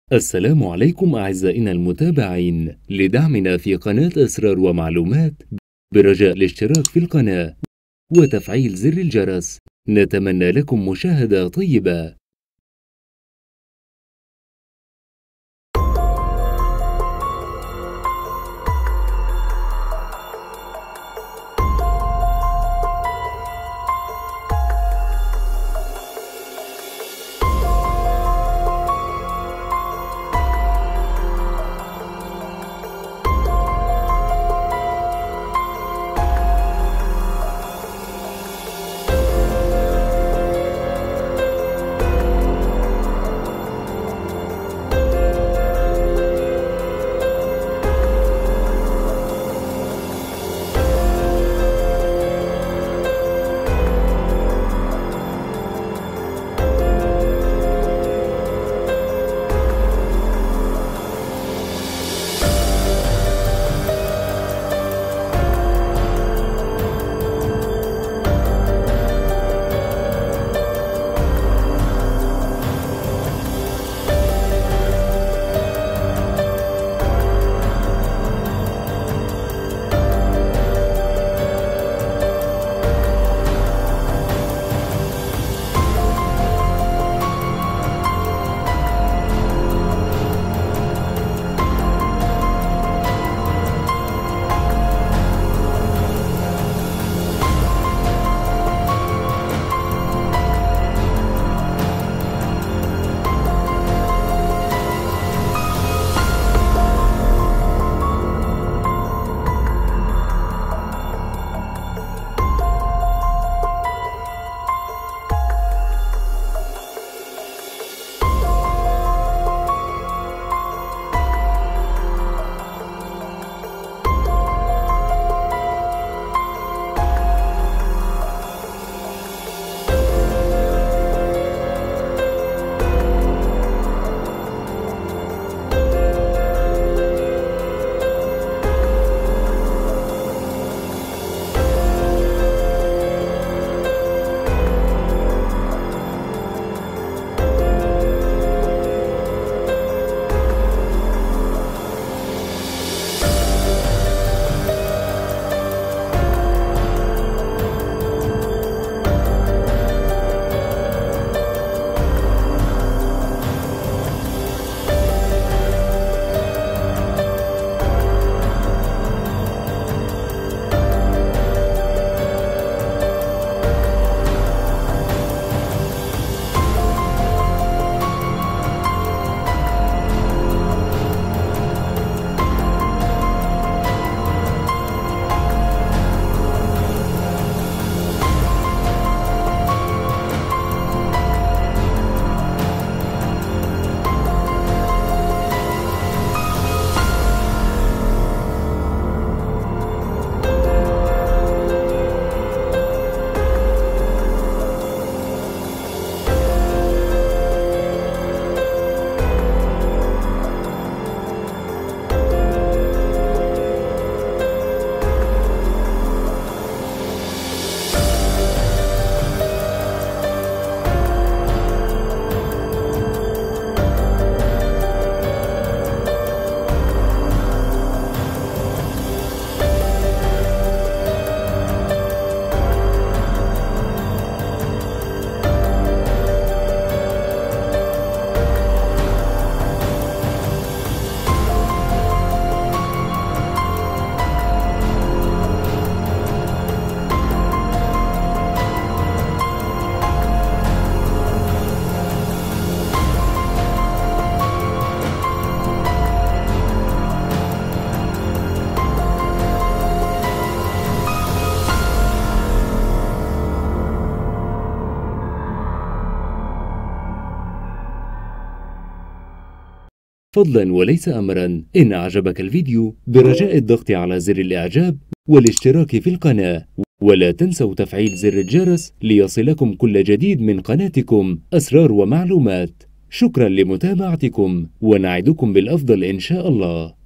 السلام عليكم أعزائنا المتابعين. لدعمنا في قناة أسرار ومعلومات برجاء الاشتراك في القناة وتفعيل زر الجرس. نتمنى لكم مشاهدة طيبة. فضلا وليس أمرا، إن أعجبك الفيديو برجاء الضغط على زر الإعجاب والاشتراك في القناة، ولا تنسوا تفعيل زر الجرس ليصلكم كل جديد من قناتكم أسرار ومعلومات. شكرا لمتابعتكم ونعدكم بالأفضل إن شاء الله.